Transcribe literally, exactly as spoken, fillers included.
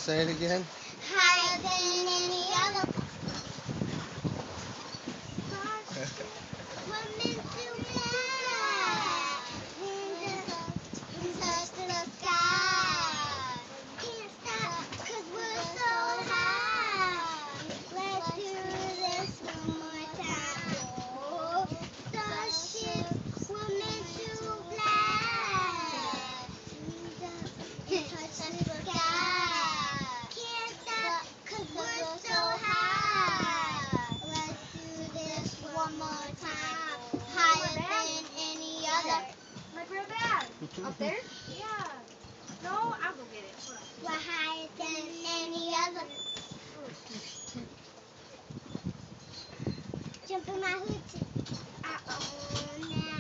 Say it again. Higher than any other. We're meant to fly in the, touch the sky. Can't stop 'cause we're so high. Let's do this one more time. Oh, starships, we're meant to fly. Touch the sky. Can't stop 'cause we're so high. Let's do this one more time. Higher than any other. My grab bag. Up there? Yeah. No, I'll go get it. Hold on. We're higher than any other. Jump in my hood. Uh-oh, now.